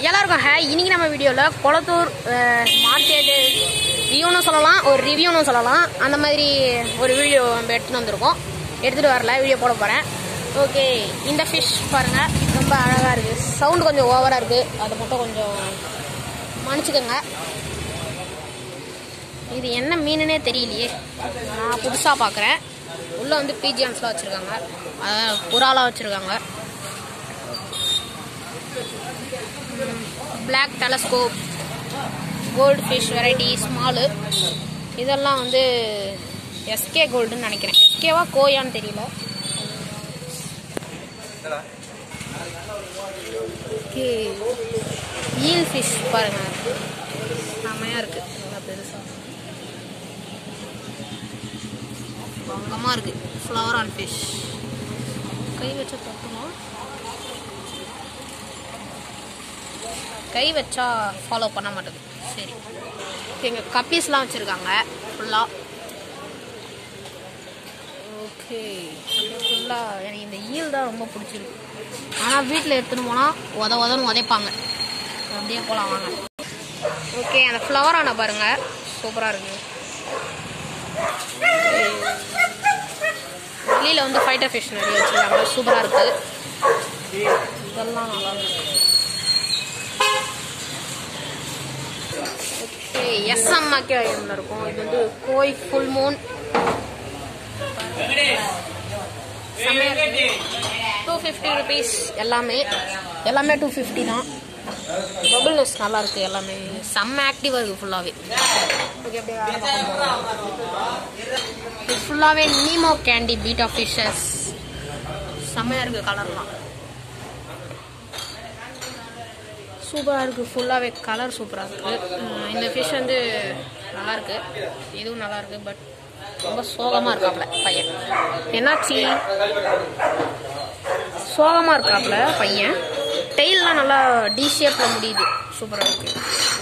எல்லாருக்கும் ஹே, இன்னைக்கு நம்ம வீடியோவில் கொளத்தூர் மார்க்கெட்டு வியூன்னு சொல்லலாம், ஒரு ரிவ்யூன்னு சொல்லலாம். அந்த மாதிரி ஒரு வீடியோ நம்ம எடுத்துகிட்டு வந்திருக்கோம். எடுத்துகிட்டு வரல, வீடியோ போட போகிறேன். ஓகே, இந்த ஃபிஷ் பாருங்கள், ரொம்ப அழகாக இருக்குது. சவுண்டு கொஞ்சம் ஓவராக இருக்குது, அதை மட்டும் கொஞ்சம் மன்னிச்சுக்கோங்க. இது என்ன மீனுன்னே தெரியலையே, நான் புதுசாக பார்க்குறேன். உள்ளே வந்து பீஜியான்ஸ்லாம் வச்சுருக்காங்க, புறாலாம் வச்சுருக்காங்க. Black telescope, gold fish variety small, இதெல்லாம் வந்து எஸ்கே கோல்டுன்னு நினைக்கிறேன். எஸ்கேவா கோயான்னு தெரியல. ஓகே, ஈல் ஃபிஷ் பாருங்கள், செம்மையாக இருக்குது. நல்லா பெருசாக பங்கமாக இருக்குது. ஃப்ளவர் ஆன் ஃபிஷ், கை வச்சு தட்டுமா, கை வச்சா ஃபாலோ பண்ண மாட்டேது. சரி, எங்கள் கப்பீஸ்லாம் வச்சுருக்காங்க ஃபுல்லாக. ஓகே, ஃபுல்லாக எனக்கு இந்த ஈல் தான் ரொம்ப பிடிச்சிருக்கு. ஆனால் வீட்டில் எடுத்துகிட்டு போனால் உதன்னு உதைப்பாங்க. அப்படியே போகலாம் வாங்க. ஓகே, அந்த ஃப்ளவர் ஆன பாருங்கள், சூப்பராக இருக்குது. வெளியில் வந்து ஃபைட்டர் ஃபிஷ் நிறைய வச்சுருக்காங்க, சூப்பராக இருக்குது. இதெல்லாம் நல்லா இருக்குது. ஓகே, S.S.AQUATICS இருக்கும். இது வந்து கோய் ஃபுல் மூன், 250 ருபீஸ். எல்லாமே 250 தான். பபிள்னஸ் நல்லா இருக்குது, எல்லாமே செம்ம ஆக்டிவாக இருக்குது ஃபுல்லாகவே. ஓகே, அப்படியே இது ஃபுல்லாகவே நீமோ கேண்டி பீட்டா ஃபிஷ்ஷஸ், செம்மையாக இருக்குது. கலர்லாம் சூப்பராக இருக்குது, ஃபுல்லாகவே கலர் சூப்பராக இருக்குது. இந்த ஃபிஷ் வந்து நல்லாயிருக்கு, இதுவும் நல்லாயிருக்கு. பட் ரொம்ப சோகமாக இருக்காப்புல பையன். என்னாச்சு, சோகமாக இருக்காப்புல பையன். டெய்லாம் நல்லா டி ஷேப்பில் முடியுது, சூப்பராக இருக்குது.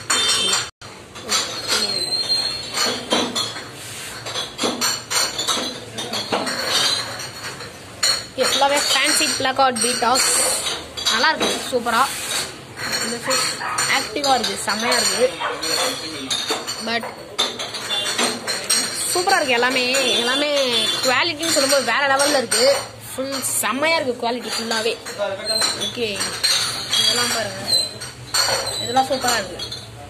ஃபுல்லாகவே ஃபேன்சி பிளாக்அவுட் பீட்டாஸ், நல்லாயிருக்கு சூப்பராக. இந்த ஃபிஷ் ஆக்டிவாக இருக்குது, செம்மையாக இருக்குது. பட் சூப்பராக இருக்குது. எல்லாமே குவாலிட்டின்னு சொல்லும்போது வேறு லெவலில் இருக்குது. ஃபுல் செம்மையாக இருக்குது குவாலிட்டி ஃபுல்லாகவே. ஓகே, இதெல்லாம் பாருங்கள், இதெல்லாம் சூப்பராக இருக்குது.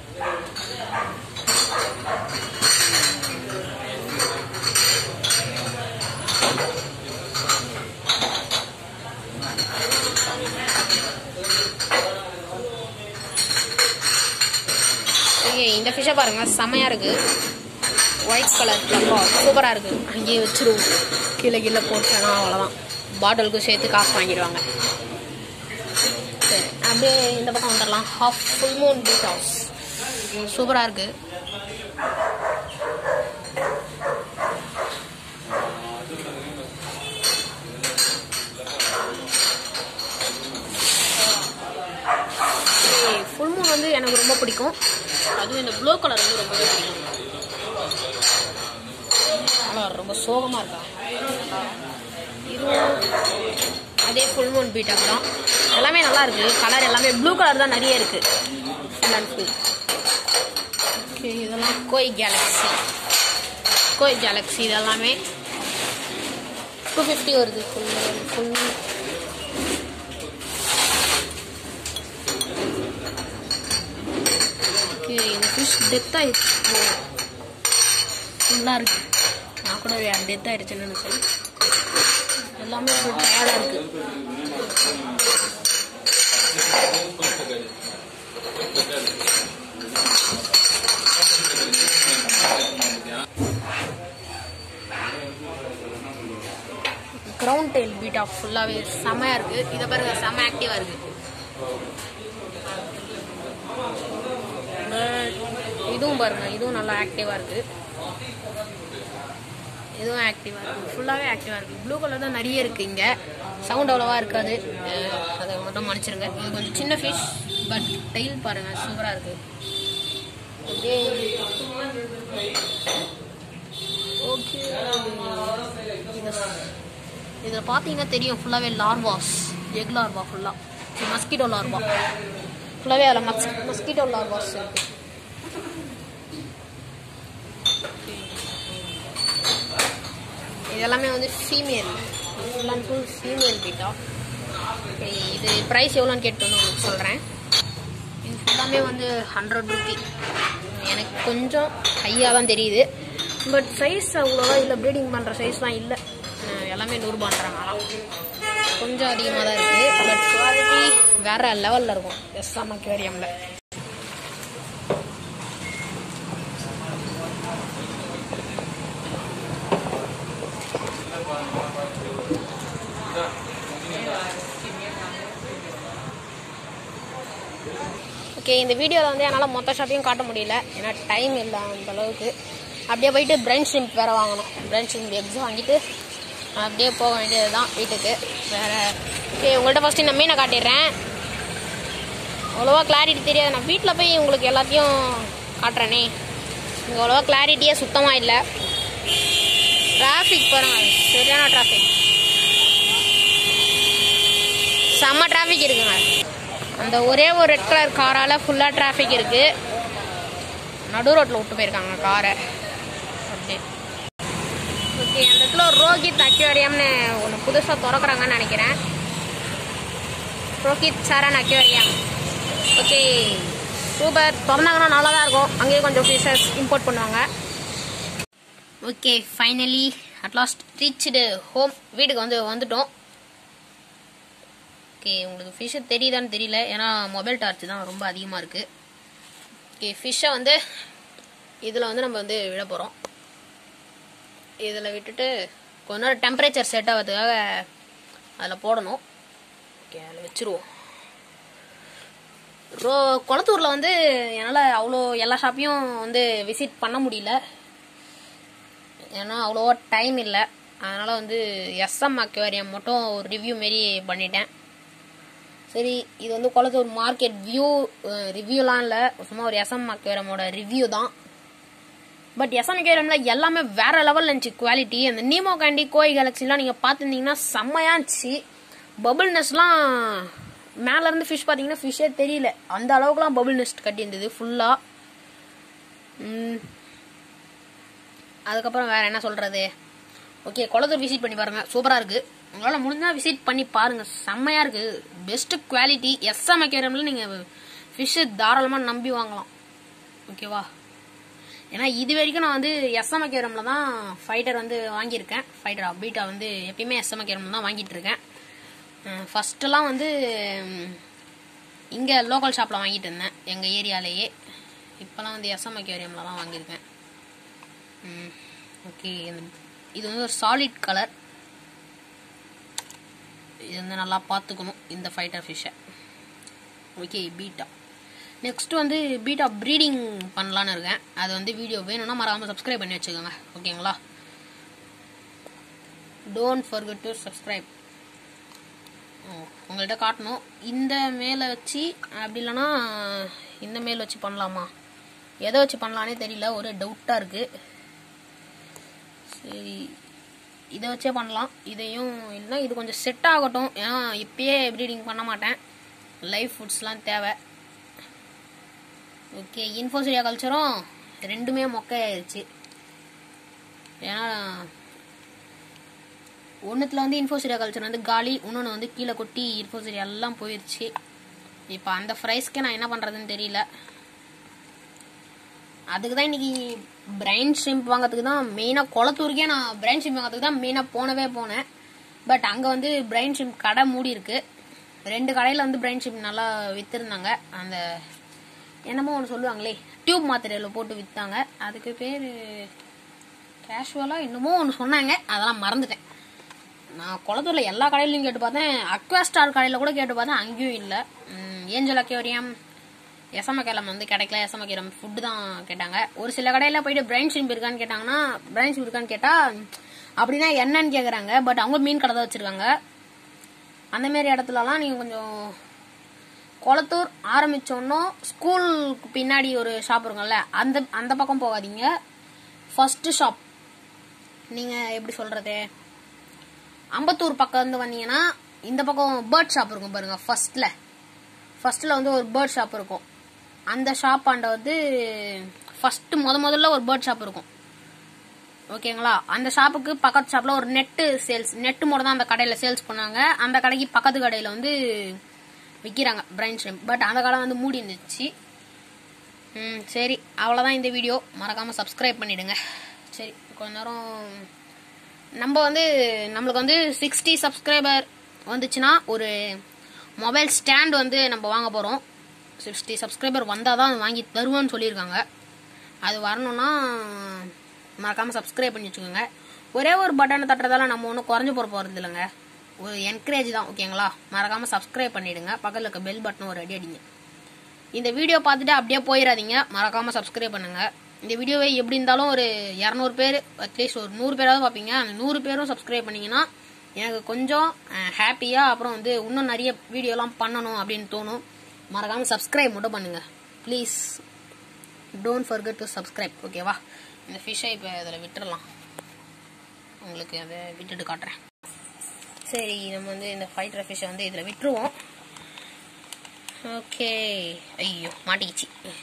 இந்த ஃபிஷ்ஷை பாருங்கள், செம்மையாக இருக்குது. ஒயிட் கலர் சூப்பராக இருக்குது. அங்கேயே வச்சுருவோம், கீழே போட்டேன்னா அவ்வளோதான், பாட்டிலுக்கு சேர்த்து காசு வாங்கிடுவாங்க. சரி, அப்படியே இந்த பக்கம் வந்துடலாம். ஹாஃப் ஃபுல் மூன் பீட் ஹவுஸ், சூப்பராக இருக்குது. ஃபுல் மூன் வந்து எனக்கு ரொம்ப பிடிக்கும். அதுவும் இந்த ப்ளூ கலர் வந்து ரொம்ப பிடிக்கும். ஆனால் ரொம்ப சோகமாக இருக்கா. இதுவும் அதே ஃபுல் மூன் பீட்டாக தான். எல்லாமே நல்லா இருக்குது. கலர் எல்லாமே ப்ளூ கலர் தான் நிறைய இருக்குது, ஃபுல் அண்ட் ஃபுல். ஓகே, இதெல்லாம் கோய் கேலக்ஸி இதெல்லாமே 250 வருது ஃபுல். இந்த ஃபிஷ் டெத் ஆயிடுச்சு, ஃபுல்லாக இருக்குது. நான் கூட டெத் ஆயிடுச்சுன்னு நினைச்சேன். எல்லாமே ஃபுல் டயர்டாக இருக்குது. கிரவுண்ட் டெயில் பீட்டா ஃபுல்லாகவே செம்மையாக இருக்குது. இதை பாருங்க, செம்ம ஆக்டிவாக இருக்குது. இதுவும் பாருங்கள், இதுவும் நல்லா ஆக்டிவாக இருக்குது. இதுவும் ஆக்டிவாக இருக்குது, ஃபுல்லாகவே ஆக்டிவாக இருக்குது. ப்ளூ கலர் தான் நிறைய இருக்குது. இங்கே சவுண்ட் அவ்வளோவா இருக்காது, அதை மட்டும் மன்னிச்சிருங்க. இது கொஞ்சம் சின்ன ஃபிஷ், பட் டெயில் பாருங்கள், சூப்பராக இருக்குது. ஓகே, இதில் பார்த்தீங்கன்னா தெரியும், ஃபுல்லாகவே லார்வாஸ், எக் லார்வா, ஃபுல்லாக மஸ்கிட்டோ லார்வா. ஃபுல்லாகவே அதில் மஸ்கிட்டோ லார்வாஸ் இருக்கு. இதெல்லாமே வந்து female, full and full female betta. இது ப்ரைஸ் எவ்வளோன்னு கேட்டு வந்து உங்களுக்கு சொல்கிறேன். இது ஃபுல்லாமே வந்து 100 ரூபி. எனக்கு கொஞ்சம் ஹையாக தான் தெரியுது, பட் சைஸ் அவ்வளோவா இல்லை, ப்ரீடிங் பண்ணுற சைஸ்லாம் இல்லை. எல்லாமே 100 ரூபான்றாங்க. கொஞ்சம் அதிகமாக தான் இருக்குது, பட் குவாலிட்டி வேறு லெவலில் இருக்கும் எஸ்.S. அக்வேரியமில். ஓகே, இந்த வீடியோவில் வந்து என்னால் மொத்த ஷாப்பையும் காட்ட முடியல, ஏன்னா டைம் இல்லை அந்த அளவுக்கு. அப்படியே போயிட்டு பிரெயின் ஷ்ரிம்ப் வேறு வாங்கணும். பிரெயின் ஷ்ரிம்ப் எக்ஸ் வாங்கிட்டு அப்படியே போக வேண்டியது தான் வீட்டுக்கு. வேறு ஓகே, உங்கள்கிட்ட ஃபஸ்ட்டு இந்த மீனை காட்டிடுறேன். அவ்வளோவா கிளாரிட்டி தெரியாது, நான் வீட்டில் போய் உங்களுக்கு எல்லாத்தையும் காட்டுறேனே. இங்கே அவ்வளோவா கிளாரிட்டியே சுத்தமாக இல்லை. டிராஃபிக் பாருங்கள், சரியான டிராஃபிக், செம்ம டிராஃபிக் இருக்குங்க. அந்த ஒரே ஒரு ரெட் கலர் காரால் ஃபுல்லாக டிராஃபிக் இருக்குது. நடு ரோட்டில் விட்டு போயிருக்காங்க காரை. ஓகே ஓகே, அந்த இடத்துல ரோஹித் அக்வேரியம்னு ஒன்று புதுசாக திறக்கிறாங்கன்னு நினைக்கிறேன். Rohith Charan aquarium. Okay super, திறந்தாங்கன்னா நல்லா தான் இருக்கும். அங்கேயே கொஞ்சம் ஃபிஷஸ் இம்போர்ட் பண்ணுவாங்க. Okay, finally at last reached home. வீட்டுக்கு வந்துட்டோம். ஓகே, உங்களுக்கு ஃபிஷ்ஷு தெரியுதான்னு தெரியல, ஏன்னா மொபைல் டார்ச் தான் ரொம்ப அதிகமாக இருக்குது. ஓகே, ஃபிஷ்ஷை வந்து இதில் வந்து நம்ம வந்து விட போகிறோம். இதில் விட்டுட்டு கொஞ்ச நேரம் டெம்பரேச்சர் செட் ஆகிறதுக்காக அதில் போடணும். ஓகே, அதில் வச்சுருவோம். கொளத்தூரில் வந்து என்னால் அவ்வளோ எல்லா ஷாப்பையும் வந்து விசிட் பண்ண முடியல, ஏன்னா அவ்வளோவா டைம் இல்லை. அதனால் வந்து S.S. அக்வேரியம் மட்டும் ஒரு ரிவ்யூ மாரி பண்ணிட்டேன். சரி, இது வந்து கொளத்தூர் மார்க்கெட் ரிவ்யூலாம் இல்லை, சும்மா ஒரு S.S. அக்வேரியமோட ரிவ்யூ தான். But S.S. அக்வேரியமில் எல்லாமே வேறு லெவலில் இருந்துச்சு குவாலிட்டி. அந்த நீமோ கேண்டி, கோய் கேலக்ஸிலாம் நீங்கள் பார்த்துருந்தீங்கன்னா செம்மையாக இருந்துச்சு. பபுள் நெஸ்ட்லாம் மேலேருந்து ஃபிஷ் பார்த்தீங்கன்னா ஃபிஷ்ஷே தெரியல, அந்த அளவுக்குலாம் பபுள் நெஸ்ட் கட்டியிருந்தது ஃபுல்லாக. அதுக்கப்புறம் வேறு என்ன சொல்கிறது. ஓகே, கொளத்தூர் விசிட் பண்ணி பாருங்கள், சூப்பராக இருக்குது. உங்களால் முடிஞ்சால் விசிட் பண்ணி பாருங்கள், செம்மையாக இருக்குது. Best quality. S.S. அக்வேரியமில் நீங்கள் ஃபிஷ்ஷு தாராளமாக நம்பி வாங்கலாம். ஓகேவா, ஏன்னா இது வரைக்கும் நான் வந்து S.S. அக்வேரியமில் தான் ஃபைட்டர் வந்து வாங்கியிருக்கேன். ஃபைட்டர் பீட்டா வந்து எப்பயுமே S.S. அக்வேரியமில் தான் வாங்கிட்டு இருக்கேன். ஃபஸ்ட்டெல்லாம் வந்து இங்கே லோக்கல் ஷாப்பில் வாங்கிட்டு இருந்தேன் எங்கள் ஏரியாலேயே. இப்போலாம் வந்து S.S. அக்வேரியமில் தான் வாங்கியிருக்கேன். ஓகே, இது வந்து ஒரு சாலிட் கலர். இது வந்து நல்லா பார்த்துக்கணும் இந்த ஃபைட்டர் ஃபிஷ்ஷை. Okay, betta. நெக்ஸ்ட் வந்து பீட்டா ப்ரீடிங் பண்ணலான்னு இருக்கேன். அது வந்து வீடியோ வேணும்னா மறக்காமல் சப்ஸ்கிரைப் பண்ணி வச்சுக்கோங்க. ஓகேங்களா, டோன்ட் ஃபர்கெட் டு சப்ஸ்கிரைப். உங்கள்கிட்ட காட்டணும். இந்த மேலே வச்சு அப்படி இல்லைன்னா இந்த மேல் வச்சு பண்ணலாமா, எதை வச்சு பண்ணலான்னே தெரியல, ஒரே டவுட்டாக இருக்குது. சரி, இதை வச்சே பண்ணலாம். இதையும் இல்லைன்னா இது கொஞ்சம் செட் ஆகட்டும், ஏன்னா இப்பயே ப்ரீடிங் பண்ண மாட்டேன், லைவ் ஃபுட்ஸ்லாம் தேவை. ஓகே, இன்ஃபோசிரியா கல்ச்சரும் ரெண்டுமே மொக்கையாயிருச்சு. ஏன்னா ஒன்றுத்தில் வந்து இன்ஃபோசிரியா கல்ச்சர் வந்து காலி, இன்னொன்று வந்து கீழே கொட்டி இன்ஃபோசிரியா எல்லாம் போயிடுச்சு. இப்போ அந்த ப்ரைஸ்க்கே நான் என்ன பண்ணுறதுன்னு தெரியல. அதுக்கு தான் இன்றைக்கி பிரைன் ஷ்ரிம்ப் வாங்கிறதுக்கு தான் மெயினாக, கொளத்தூருக்கே நான் பிரைன் ஷ்ரிம்ப் வாங்கிறதுக்கு தான் மெயினாக போனேன். பட் அங்கே வந்து பிரைன் ஷ்ரிம்ப் கடை மூடி இருக்கு. 2 கடையில் வந்து பிரைன் ஷ்ரிம்ப் நல்லா விற்றுருந்தாங்க. அந்த என்னமோ ஒன்று சொல்லுவாங்களே, டியூப் மாத்திரையில் போட்டு விற்றாங்க, அதுக்கு பேர் கேஷுவலாக என்னமோ ஒன்று சொன்னாங்க, அதெல்லாம் மறந்துட்டேன். நான் கொளத்தூரில் எல்லா கடையிலையும் கேட்டு பார்த்தேன், அக்வாஸ்டார் கடையில் கூட கேட்டு பார்த்தேன், அங்கேயும் இல்லை. Angel aquarium, S.S. அக்வேரியம் வந்து கிடைக்கல. S.S. அக்வேரியம் ஃபுட்டு தான் கேட்டாங்க. ஒரு சில கடையில் போயிட்டு பிரைன் ஷ்ரிம்ப் இருக்கான்னு கேட்டாங்கன்னா, பிரைன் ஷ்ரிம்ப் இருக்கான்னு கேட்டால் அப்படின்னா என்னன்னு கேட்குறாங்க. பட் அவங்க மீன் கடை தான் வச்சுருக்காங்க. அந்தமாரி இடத்துலலாம் நீங்கள் கொஞ்சம் கொளத்தூர் ஆரம்பித்தோன்னோ ஸ்கூலுக்கு பின்னாடி ஒரு ஷாப் இருக்கும்ல, அந்த பக்கம் போகாதீங்க. ஃபஸ்ட்டு ஷாப் நீங்கள் எப்படி சொல்கிறது, அம்பத்தூர் பக்கம் வந்து வந்தீங்கன்னா இந்த பக்கம் பேர்ட் ஷாப் இருக்கும் பாருங்கள். ஃபர்ஸ்ட்டில் வந்து ஒரு பேர்ட் ஷாப் இருக்கும். அந்த ஷாப் ஆண்ட வந்து ஃபர்ஸ்ட் முதல்ல ஒரு பேர்ட் ஷாப் இருக்கும். ஓகேங்களா? அந்த ஷாப்புக்கு பக்கத்து ஷாப்ல ஒரு நெட்டு மட்டும் தான் அந்த கடையில சேல்ஸ் பண்ணாங்க. அந்த கடைக்கு பக்கத்து கடையில வந்து விற்கிறாங்க பிரைன் ஷ்ரிம்ப். பட் அந்த கடை வந்து மூடி இருந்துச்சு. சரி, அவ்வளோதான் இந்த வீடியோ. மறக்காம சப்ஸ்கிரைப் பண்ணிடுங்க. சரி, கொஞ்ச நேரம் நம்மளுக்கு வந்து 60 சப்ஸ்கிரைபர் வந்துச்சுன்னா ஒரு மொபைல் ஸ்டாண்ட் வந்து நம்ம வாங்க போகிறோம். 60 சப்ஸ்கிரைபர் வந்தால் தான் வாங்கி தருவேன்னு சொல்லியிருக்காங்க. அது வரணும்னா மறக்காமல் சப்ஸ்கிரைப் பண்ணி வச்சுக்கோங்க. ஒரே ஒரு பட்டனை தட்டுறதால நம்ம ஒன்றும் குறைஞ்சு போகிறது இல்லைங்க. ஒரு என்கரேஜ் தான். ஓகேங்களா? மறக்காமல் சப்ஸ்கிரைப் பண்ணிவிடுங்க. பக்கத்தில் இருக்க பெல் பட்டனும் ஒரு அடிங்க. இந்த வீடியோ பார்த்துட்டு அப்படியே போயிடாதீங்க. மறக்காமல் சப்ஸ்கிரைப் பண்ணுங்கள். இந்த வீடியோவை எப்படி இருந்தாலும் ஒரு 200 பேர், அட்லீஸ்ட் ஒரு 100 பேராவது பார்ப்பீங்க. அந்த 100 பேரும் சப்ஸ்கிரைப் பண்ணிங்கன்னா எனக்கு கொஞ்சம் ஹாப்பியாக அப்புறம் வந்து இன்னும் நிறைய வீடியோலாம் பண்ணணும் அப்படின்னு தோணும். மறக்காமல் சப்ஸ்கிரைப் மட்டும் பண்ணுங்கள் please. Don't forget to subscribe. ஓகேவா? இந்த ஃபிஷ்ஷை இப்போ அதில் விட்டுடலாம். உங்களுக்கு அதை விட்டுட்டு காட்டுறேன். சரி, நம்ம வந்து இந்த ஃபைட்டர் ஃபிஷ்ஷை வந்து இதில் விட்டுருவோம். ஓகே. ஐயோ, மாட்டிக்கிச்சு.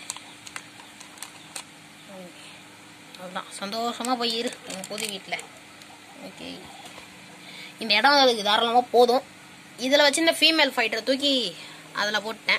அதுதான், சந்தோஷமாக போய் இரு உங்கள் புது வீட்டில். ஓகே, இந்த இடம் அதுக்கு தாராளமாக போதும். இதில் வச்சு இந்த ஃபீமேல் ஃபைட்டரை தூக்கி அதில் போட்டேன்.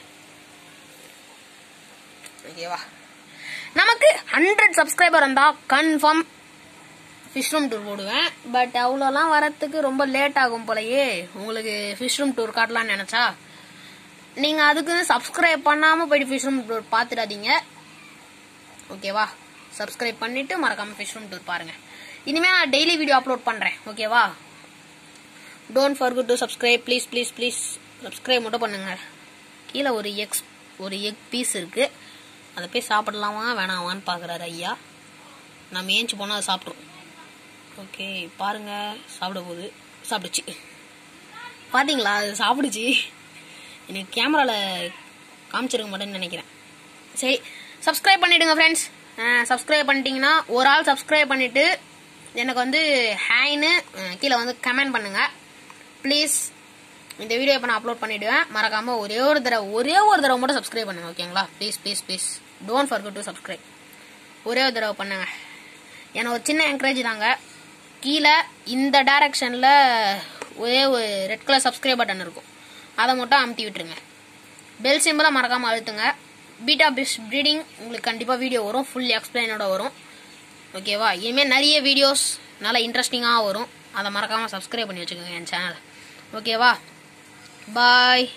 ஓகேவா? நமக்கு 100 சப்ஸ்கிரைபர் இருந்தால் கன்ஃபார்ம் ஃபிஷ் ரூம் டூர் போடுவேன். பட் அவ்வளோலாம் வரத்துக்கு ரொம்ப லேட் ஆகும் போலயே. உங்களுக்கு ஃபிஷ் ரூம் டூர் காட்டலான்னு நினச்சா நீங்கள் அதுக்கு சப்ஸ்கிரைப் பண்ணாமல் போயிட்டு ஃபிஷ் ரூம் டூர் பார்த்துடாதீங்க. ஓகேவா? சப்ஸ்கிரைப் பண்ணிவிட்டு மறக்காமல் ஃபிஷ் ரூம் டூர் பாருங்கள். இனிமேல் நான் டெய்லி வீடியோ அப்லோட் பண்ணுறேன். ஓகேவா? Don't forget to subscribe. Please please please subscribe மட்டும் பண்ணுங்கள். கீழே ஒரு எக் பீஸ் இருக்குது. அதை போய் சாப்பிடலாமா வேணாமான்னு பார்க்குறாரு ஐயா. நம்ம ஏஞ்சி போனால் அதை சாப்பிட்ருவோம். ஓகே, பாருங்கள், சாப்பிடுச்சு. பார்த்தீங்களா? அது சாப்பிடுச்சு. எனக்கு கேமராவில் காமிச்சிருக்க மாட்டேன்னு நினைக்கிறேன். சரி, சப்ஸ்கிரைப் பண்ணிவிடுங்க ஃப்ரெண்ட்ஸ். சப்ஸ்கிரைப் பண்ணிட்டீங்கன்னா ஒரு ஆள் சப்ஸ்கிரைப் பண்ணிவிட்டு எனக்கு வந்து ஹாய்னு கீழே வந்து கமெண்ட் பண்ணுங்கள் ப்ளீஸ். இந்த வீடியோ இப்போ நான் அப்லோட் பண்ணிவிடுவேன். மறக்காமல் ஒரே ஒரு தடவை மட்டும் சப்ஸ்கிரைப் பண்ணுங்கள். ஓகேங்களா? Please please please don't forget to subscribe. ஒரே ஒரு தடவை பண்ணுங்க. எனக்கு ஒரு சின்ன என்கரேஜ் தாங்க. கீழே இந்த டைரக்ஷனில் ஒரே ஒரு ரெட் கலர் சப்ஸ்கிரைப் பட்டன் இருக்கும். அதை மட்டும் அமுத்தி விட்டுருங்க. பெல் சிம்பிளை மறக்காமல் அழுத்துங்க. பீட்டா பிஷ் ப்ரீடிங் உங்களுக்கு கண்டிப்பாக வீடியோ வரும். ஃபுல் எக்ஸ்பிளைனோட வரும். ஓகேவா? இனிமேல் நிறைய வீடியோஸ் நல்லா இன்ட்ரெஸ்டிங்காக வரும். அதை மறக்காமல் சப்ஸ்கிரைப் பண்ணி வச்சுக்கோங்க என் சேனலை. ஓகேவா? பாய்.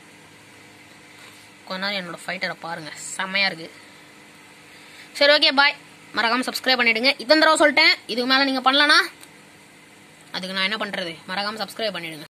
கொஞ்ச நேரம் என்னோட ஃபைட்டரை பாருங்கள், செம்மையாக இருக்குது. சரி, ஓகே, பாய். மறக்காமல் சப்ஸ்கிரைப் பண்ணிவிடுங்க. இத்தனை தடவை சொல்லிட்டேன். இதுக்கு மேலே நீங்கள் பண்ணலன்னா அதுக்கு நான் என்ன பண்ணுறது? மறக்காமல் சப்ஸ்கிரைப் பண்ணிவிடுங்க.